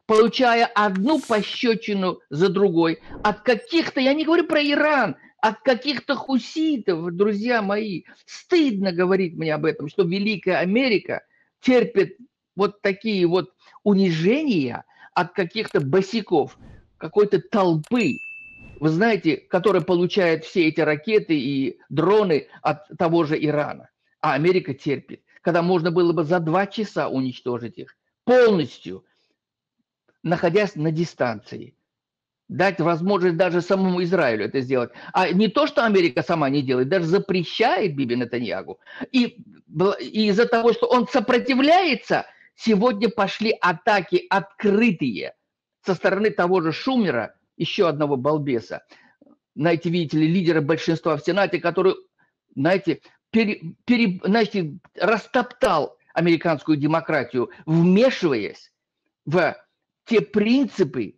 получая одну пощечину за другой от каких-то, я не говорю про Иран, от каких-то хуситов, друзья мои. Стыдно говорить мне об этом, что Великая Америка терпит вот такие вот унижения от каких-то босиков, какой-то толпы, вы знаете, которая получает все эти ракеты и дроны от того же Ирана. А Америка терпит, когда можно было бы за 2 часа уничтожить их полностью, находясь на дистанции. Дать возможность даже самому Израилю это сделать. А не то, что Америка сама не делает, даже запрещает Биби Нетаньягу. И из-за того, что он сопротивляется, сегодня пошли атаки открытые со стороны того же Шумера, еще одного балбеса. Знаете, видите ли, лидера большинства в Сенате, который, знаете, знаете, растоптал американскую демократию, вмешиваясь в те принципы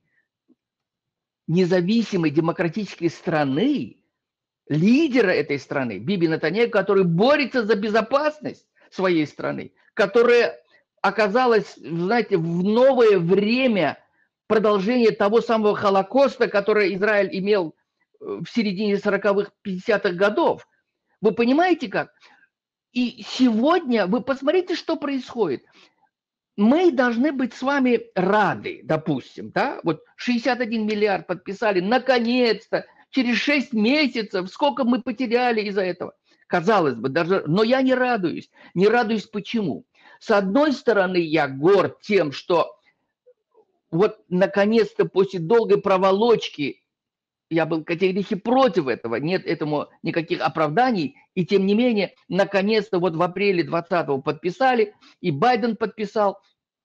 независимой демократической страны, лидера этой страны, Биби Нетаньяху, который борется за безопасность своей страны, которая оказалась, знаете, в новое время продолжения того самого Холокоста, который Израиль имел в середине 40-х, 50-х годов. Вы понимаете как? И сегодня вы посмотрите, что происходит. Мы должны быть с вами рады, допустим, да? Вот 61 миллиард подписали, наконец-то, через 6 месяцев, сколько мы потеряли из-за этого. Казалось бы, даже, но я не радуюсь. Не радуюсь почему? С одной стороны, я горд тем, что вот наконец-то после долгой проволочки я был категорически против этого, нет этому никаких оправданий, и тем не менее, наконец-то вот в апреле 2020 подписали, и Байден подписал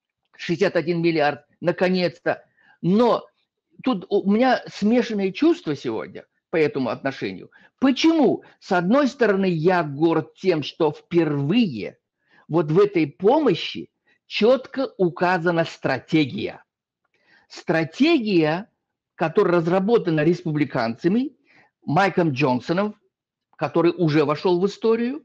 61 миллиард, наконец-то. Но тут у меня смешанные чувства сегодня по этому отношению. Почему? С одной стороны, я горд тем, что впервые вот в этой помощи четко указана стратегия. Стратегия, которая разработана республиканцами, Майком Джонсоном, который уже вошел в историю,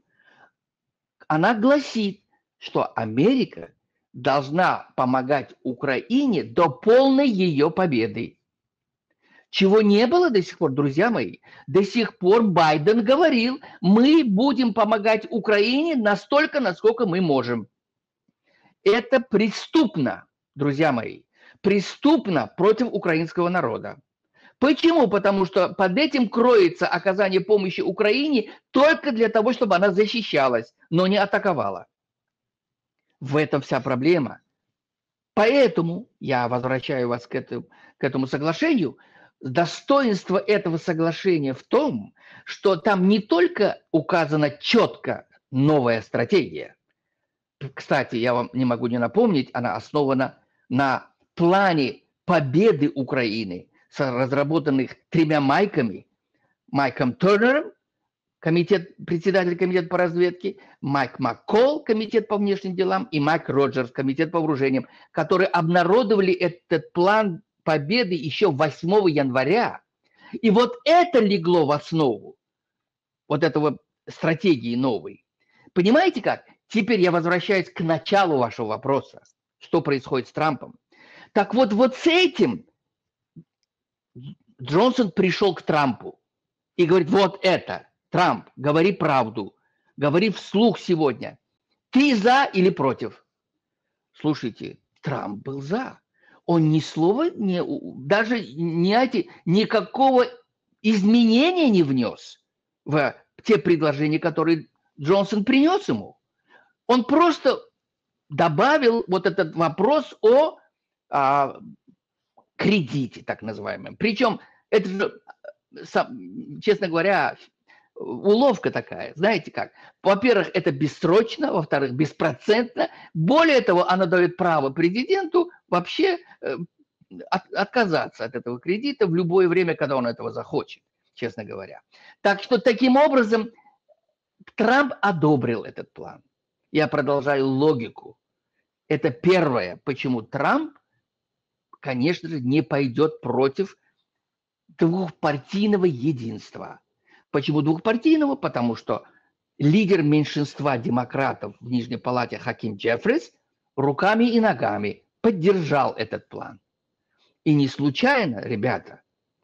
она гласит, что Америка должна помогать Украине до полной ее победы. Чего не было до сих пор, друзья мои? До сих пор Байден говорил, мы будем помогать Украине настолько, насколько мы можем. Это преступно, друзья мои. Преступно против украинского народа. Почему? Потому что под этим кроется оказание помощи Украине только для того, чтобы она защищалась, но не атаковала. В этом вся проблема. Поэтому я возвращаю вас к этому соглашению. Достоинство этого соглашения в том, что там не только указана четко новая стратегия. Кстати, я вам не могу не напомнить, она основана на плане победы Украины, разработанных 3 Майками. Майком Тернером, председатель комитета по разведке, Майк Маккол, комитет по внешним делам, и Майк Роджерс, комитет по вооружениям, которые обнародовали этот план победы еще 8 января. И вот это легло в основу вот этого стратегии новой. Понимаете как? Теперь я возвращаюсь к началу вашего вопроса. Что происходит с Трампом? Так вот с этим Джонсон пришел к Трампу и говорит, вот это, Трамп, говори правду, говори вслух сегодня. Ты за или против? Слушайте, Трамп был за. Он ни слова, даже никакого изменения не внес в те предложения, которые Джонсон принес ему. Он просто добавил вот этот вопрос о кредите, так называемом. Причем это же, честно говоря, уловка такая. Знаете как? Во-первых, это бессрочно, во-вторых, беспроцентно. Более того, она дает право президенту вообще отказаться от этого кредита в любое время, когда он этого захочет, честно говоря. Так что таким образом Трамп одобрил этот план. Я продолжаю логику. Это первое, почему Трамп, конечно же, не пойдет против двухпартийного единства. Почему двухпартийного? Потому что лидер меньшинства демократов в Нижней Палате Хаким Джеффрис руками и ногами поддержал этот план. И не случайно, ребята,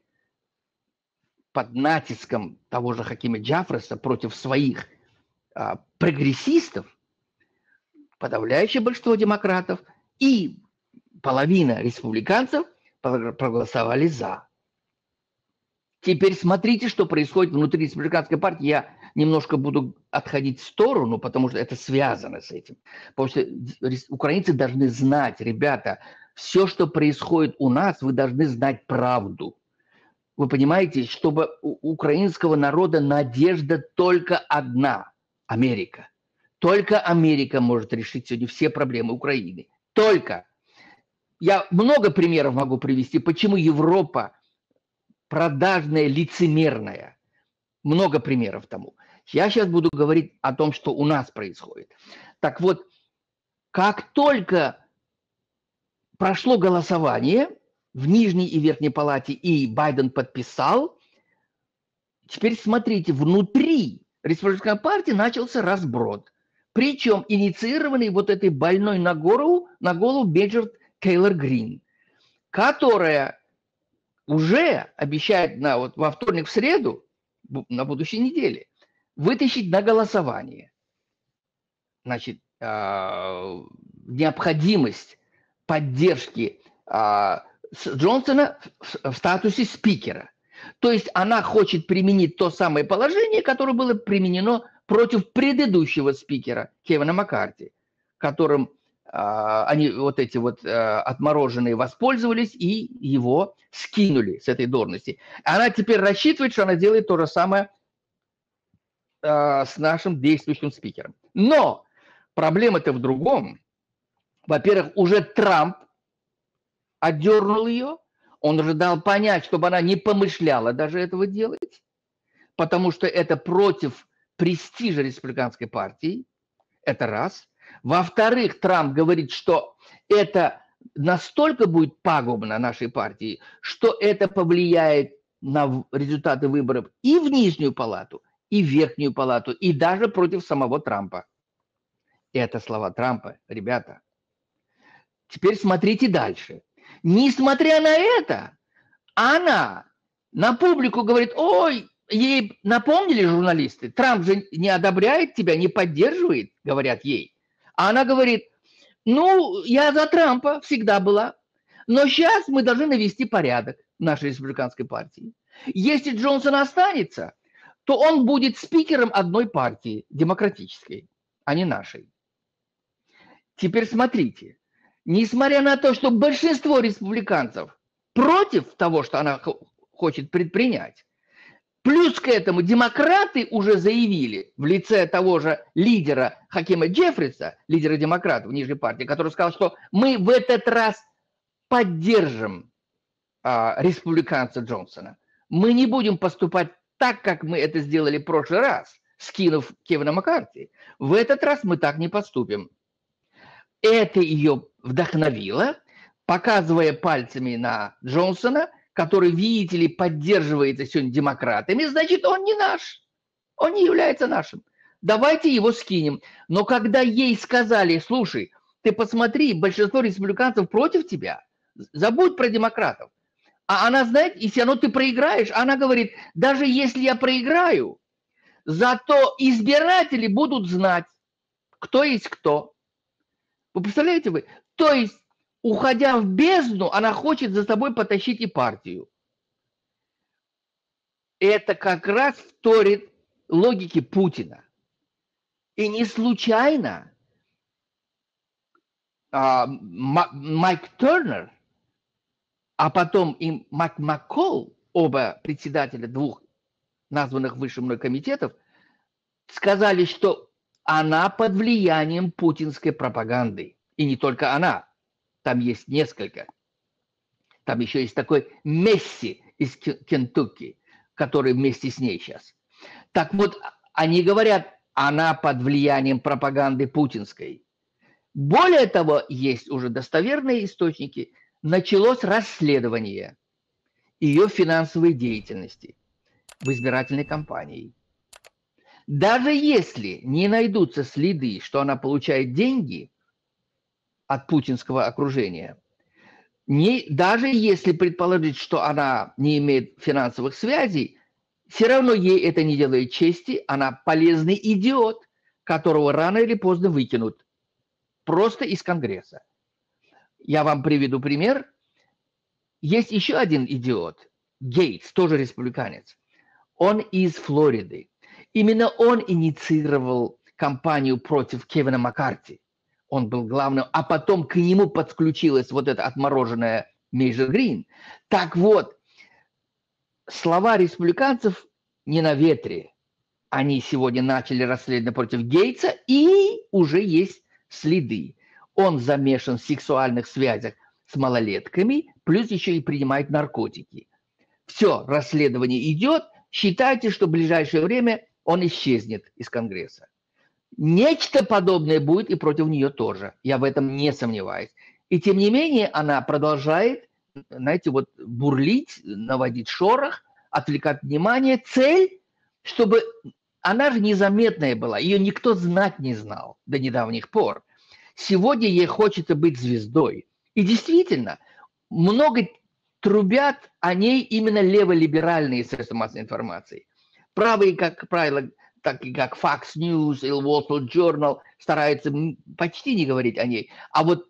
под натиском того же Хакима Джафреса против своих прогрессистов подавляющее большинство демократов и половина республиканцев проголосовали за. Теперь смотрите, что происходит внутри республиканской партии. Я немножко буду отходить в сторону, потому что это связано с этим. Потому что украинцы должны знать, ребята, все, что происходит у нас, вы должны знать правду. Вы понимаете, чтобы у украинского народа надежда только одна – Америка. Только Америка может решить сегодня все проблемы Украины. Только. Я много примеров могу привести, почему Европа продажная, лицемерная. Много примеров тому. Я сейчас буду говорить о том, что у нас происходит. Так вот, как только прошло голосование в Нижней и Верхней палате, и Байден подписал, теперь смотрите, внутри республиканской партии начался разброд. Причем инициированный вот этой больной на голову Беджер Тейлор Грин, которая уже обещает во вторник, в среду, на будущей неделе, вытащить на голосование. Значит, необходимость поддержки Джонсона в статусе спикера. То есть она хочет применить то самое положение, которое было применено против предыдущего спикера Кевина Маккарти, которым они отмороженные воспользовались и его скинули с этой должности. Она теперь рассчитывает, что она делает то же самое с нашим действующим спикером. Но проблема-то в другом. Во-первых, уже Трамп отдернул ее. Он уже дал понять, чтобы она не помышляла даже этого делать, потому что это против престижа республиканской партии. Это раз. Во-вторых, Трамп говорит, что это настолько будет пагубно нашей партии, что это повлияет на результаты выборов и в Нижнюю палату, и в Верхнюю палату, и даже против самого Трампа. Это слова Трампа, ребята. Теперь смотрите дальше. Несмотря на это, она на публику говорит: ой, ей напомнили журналисты, Трамп же не одобряет тебя, не поддерживает, говорят ей. А она говорит: ну, я за Трампа всегда была, но сейчас мы должны навести порядок в нашей республиканской партии. Если Джонсон останется, то он будет спикером одной партии, демократической, а не нашей. Теперь смотрите, несмотря на то, что большинство республиканцев против того, что она хочет предпринять, плюс к этому демократы уже заявили в лице того же лидера Хакима Джеффриса, лидера демократов Нижней партии, который сказал, что мы в этот раз поддержим республиканца Джонсона. Мы не будем поступать так, как мы это сделали в прошлый раз, скинув Кевина Маккарти. В этот раз мы так не поступим. Это ее вдохновило, показывая пальцами на Джонсона, который, видите ли, поддерживается сегодня демократами, значит, он не наш, он не является нашим. Давайте его скинем. Но когда ей сказали: слушай, ты посмотри, большинство республиканцев против тебя, забудь про демократов. А она знает, и все равно ты проиграешь. Она говорит: даже если я проиграю, зато избиратели будут знать, кто есть кто. Вы представляете вы? То есть, уходя в бездну, она хочет за собой потащить и партию. Это как раз вторит логике Путина. И не случайно Майк Тернер, а потом и Майк Маккол, оба председателя двух названных выше мной комитетов, сказали, что она под влиянием путинской пропаганды. И не только она. Там есть несколько. Там еще есть такой Месси из Кентукки, который вместе с ней сейчас. Так вот, они говорят, она под влиянием пропаганды путинской. Более того, есть уже достоверные источники. Началось расследование ее финансовой деятельности в избирательной кампании. Даже если не найдутся следы, что она получает деньги от путинского окружения, Даже если предположить, что она не имеет финансовых связей, все равно ей это не делает чести. Она полезный идиот, которого рано или поздно выкинут просто из Конгресса. Я вам приведу пример. Есть еще один идиот, Гейтс, тоже республиканец. Он из Флориды. Именно он инициировал кампанию против Кевина Маккарти. Он был главным, а потом к нему подключилась вот эта отмороженная Мейджор Грин. Так вот, слова республиканцев не на ветре. Они сегодня начали расследование против Гейтса, и уже есть следы. Он замешан в сексуальных связях с малолетками, плюс еще и принимает наркотики. Все, расследование идет. Считайте, что в ближайшее время он исчезнет из Конгресса. Нечто подобное будет и против нее тоже. Я в этом не сомневаюсь. И тем не менее она продолжает, знаете, вот бурлить, наводить шорох, отвлекать внимание. Цель, чтобы она же незаметная была, ее никто знать не знал до недавних пор. Сегодня ей хочется быть звездой. И действительно, много трубят о ней именно леволиберальные средства массовой информации. Правые, как правило, так и как Fox News или Wall Street Journal стараются почти не говорить о ней. А вот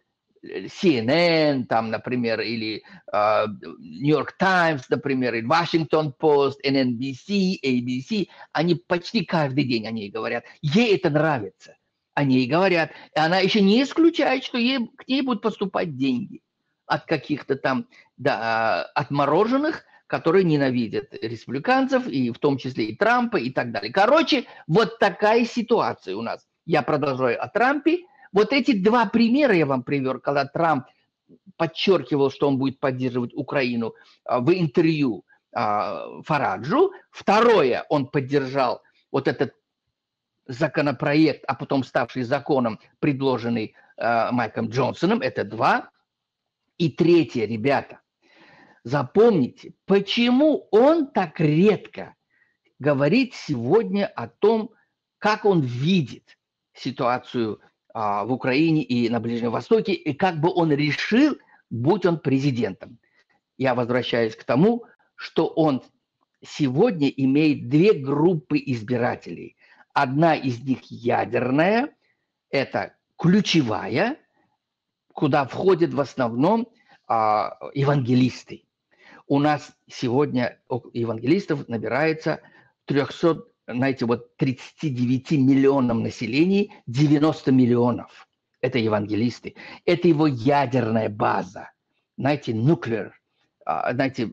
CNN, там, например, или New York Times, например, или Washington Post, NBC, ABC, они почти каждый день о ней говорят. Ей это нравится. О ней говорят. И она еще не исключает, что к ней будут поступать деньги от каких-то там отмороженных, которые ненавидят республиканцев, и в том числе и Трампа, и так далее. Короче, вот такая ситуация у нас. Я продолжаю о Трампе. Вот эти два примера я вам привел, когда Трамп подчеркивал, что он будет поддерживать Украину в интервью Фараджу. Второе, он поддержал вот этот законопроект, а потом ставший законом, предложенный Майком Джонсоном. Это два. И третье, ребята, запомните, почему он так редко говорит сегодня о том, как он видит ситуацию в Украине и на Ближнем Востоке, и как бы он решил, будь он президентом. Я возвращаюсь к тому, что он сегодня имеет две группы избирателей. Одна из них ядерная, это ключевая, куда входят в основном евангелисты. У нас сегодня евангелистов набирается 300, знаете, вот 39 миллионам населения, 90 миллионов. Это евангелисты. Это его ядерная база. Знаете, nuclear, знаете,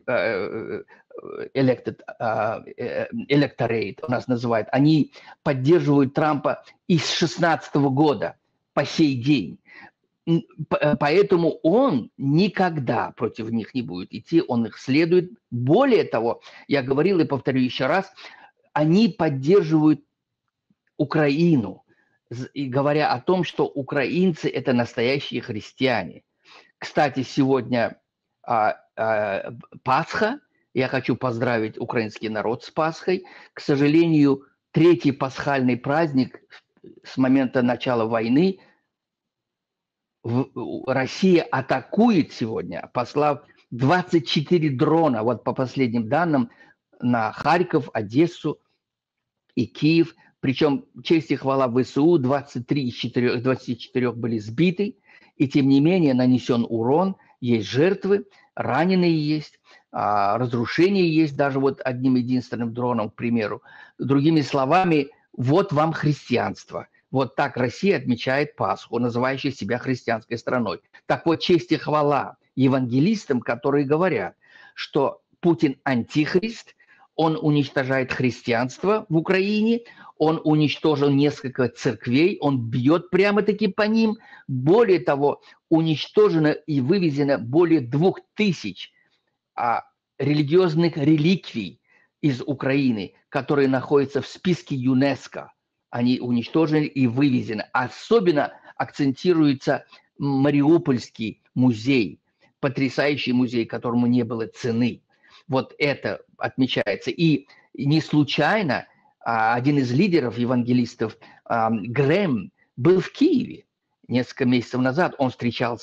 electorate у нас называют. Они поддерживают Трампа из 2016 года по сей день. Поэтому он никогда против них не будет идти, он их следует. Более того, я говорил и повторю еще раз, они поддерживают Украину, и говоря о том, что украинцы – это настоящие христиане. Кстати, сегодня Пасха. Я хочу поздравить украинский народ с Пасхой. К сожалению, третий пасхальный праздник с момента начала войны Россия атакует сегодня, послав 24 дрона, вот по последним данным, на Харьков, Одессу и Киев. Причем, честь и хвала ВСУ, 23 из 24 были сбиты, и тем не менее нанесен урон, есть жертвы, раненые есть, разрушения есть, даже вот одним единственным дроном, к примеру. Другими словами, вот вам христианство. Вот так Россия отмечает Пасху, называющая себя христианской страной. Так вот, честь и хвала евангелистам, которые говорят, что Путин антихрист, он уничтожает христианство в Украине, он уничтожил несколько церквей, он бьет прямо-таки по ним. Более того, уничтожено и вывезено более 2000 религиозных реликвий из Украины, которые находятся в списке ЮНЕСКО. Они уничтожены и вывезены. Особенно акцентируется Мариупольский музей, потрясающий музей, которому не было цены. Вот это отмечается. И не случайно один из лидеров евангелистов, Грэм, был в Киеве несколько месяцев назад. Он встречался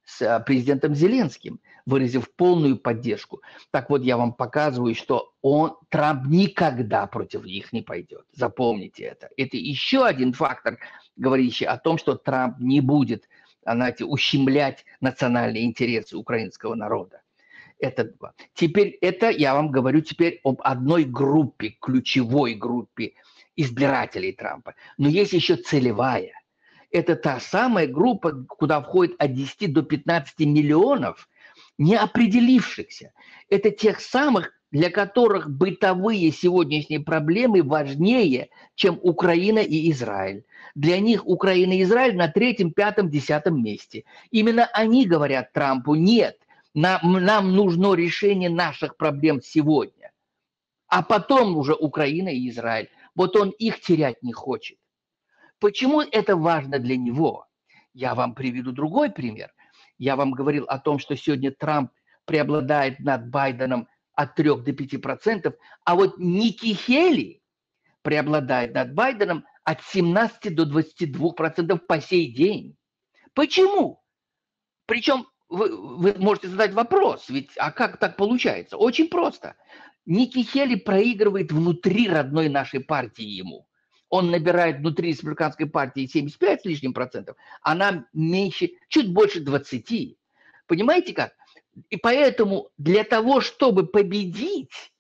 с президентом Зеленским, выразив полную поддержку. Так вот, я вам показываю, что Трамп никогда против них не пойдет. Запомните это. Это еще один фактор, говорящий о том, что Трамп не будет, знаете, ущемлять национальные интересы украинского народа. Это теперь это я вам говорю теперь об одной группе, ключевой группе избирателей Трампа. Но есть еще целевая. Это та самая группа, куда входит от 10 до 15 миллионов неопределившихся. Это тех самых, для которых бытовые сегодняшние проблемы важнее, чем Украина и Израиль. Для них Украина и Израиль на 3-м, 5-м, 10-м месте. Именно они говорят Трампу: нет, нам нужно решение наших проблем сегодня. А потом уже Украина и Израиль. Вот он их терять не хочет. Почему это важно для него? Я вам приведу другой пример. Я вам говорил о том, что сегодня Трамп преобладает над Байденом от 3 до 5%, а вот Ники Хейли преобладает над Байденом от 17 до 22% по сей день. Почему? Причем вы можете задать вопрос, ведь а как так получается? Очень просто. Ники Хейли проигрывает внутри родной нашей партии ему. Он набирает внутри республиканской партии 75 с лишним процентов, она меньше, чуть больше 20. Понимаете как? И поэтому для того, чтобы победить,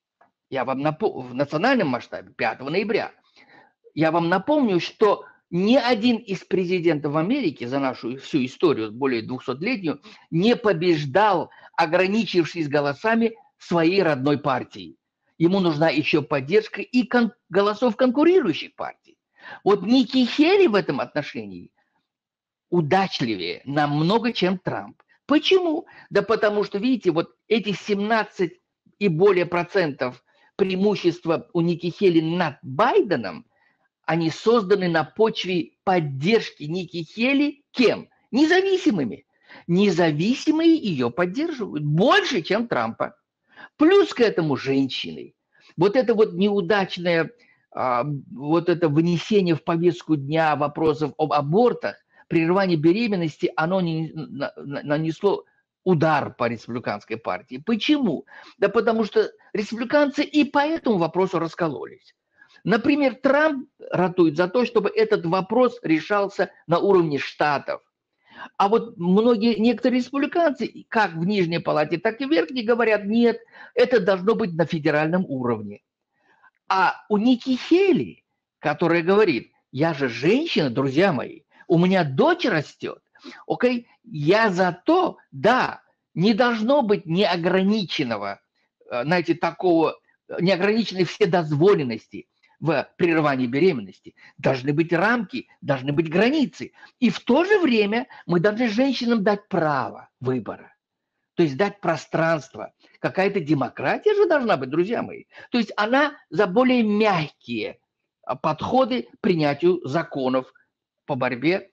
я вам напомню, в национальном масштабе 5 ноября, я вам напомню, что ни один из президентов Америки за нашу всю историю, более 200-летнюю, не побеждал, ограничившись голосами своей родной партии. Ему нужна еще поддержка и голосов конкурирующих партий. Вот Ники Хейли в этом отношении удачливее намного, чем Трамп. Почему? Да потому что, видите, вот эти 17 и более процентов преимущества у Ники Хейли над Байденом, они созданы на почве поддержки Ники Хейли кем? Независимыми. Независимые ее поддерживают больше, чем Трампа. Плюс к этому женщины. Вот это вот неудачное вот это вынесение в повестку дня вопросов об абортах, прерывании беременности, оно нанесло удар по республиканской партии. Почему? Да потому что республиканцы и по этому вопросу раскололись. Например, Трамп ратует за то, чтобы этот вопрос решался на уровне штатов. А вот некоторые республиканцы, как в нижней палате, так и в верхней, говорят: нет, это должно быть на федеральном уровне. А у Ники Хейли, которая говорит: я же женщина, друзья мои, у меня дочь растет, окей, я за то, да, не должно быть неограниченного, знаете, такого, неограниченной вседозволенности в прерывании беременности. Должны быть рамки, должны быть границы. И в то же время мы должны женщинам дать право выбора. То есть дать пространство. Какая-то демократия же должна быть, друзья мои. То есть она за более мягкие подходы к принятию законов по борьбе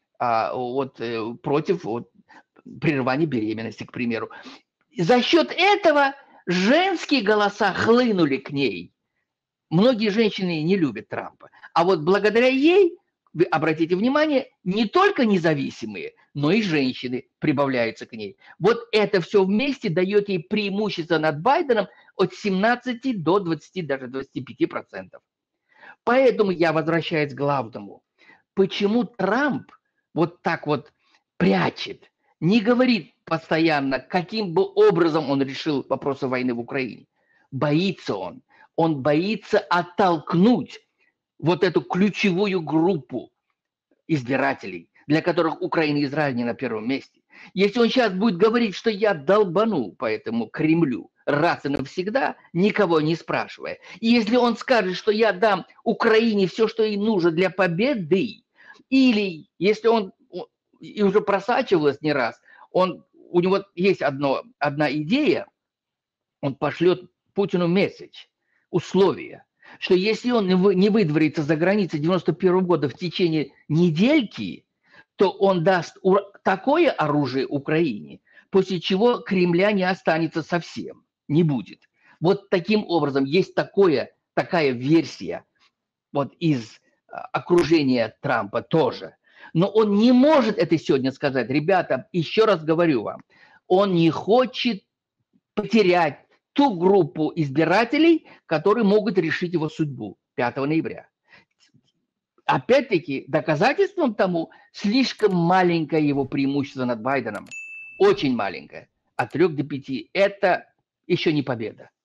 против прерывания беременности, к примеру. За счет этого женские голоса хлынули к ней. Многие женщины не любят Трампа. А вот благодаря ей, вы обратите внимание, не только независимые, но и женщины прибавляются к ней. Вот это все вместе дает ей преимущество над Байденом от 17 до 20, даже 25%. Поэтому я возвращаюсь к главному. Почему Трамп вот так вот прячет, не говорит постоянно, каким бы образом он решил вопросы войны в Украине? Боится он. Он боится оттолкнуть вот эту ключевую группу избирателей, для которых Украина и Израиль не на первом месте. Если он сейчас будет говорить, что я долбану по этому Кремлю раз и навсегда, никого не спрашивая, и если он скажет, что я дам Украине все, что ей нужно для победы, или если он, и уже просачивалось не раз, у него есть одна идея, он пошлет Путину месседж, условия, что если он не выдворится за границей 91 года в течение недельки, то он даст такое оружие Украине, после чего Кремля не останется совсем, не будет. Вот таким образом есть такая версия вот из окружения Трампа тоже. Но он не может это сегодня сказать. Ребята, еще раз говорю вам, он не хочет потерять ту группу избирателей, которые могут решить его судьбу 5 ноября. Опять-таки, доказательством тому слишком маленькое его преимущество над Байденом. Очень маленькое. От 3 до 5. Это еще не победа.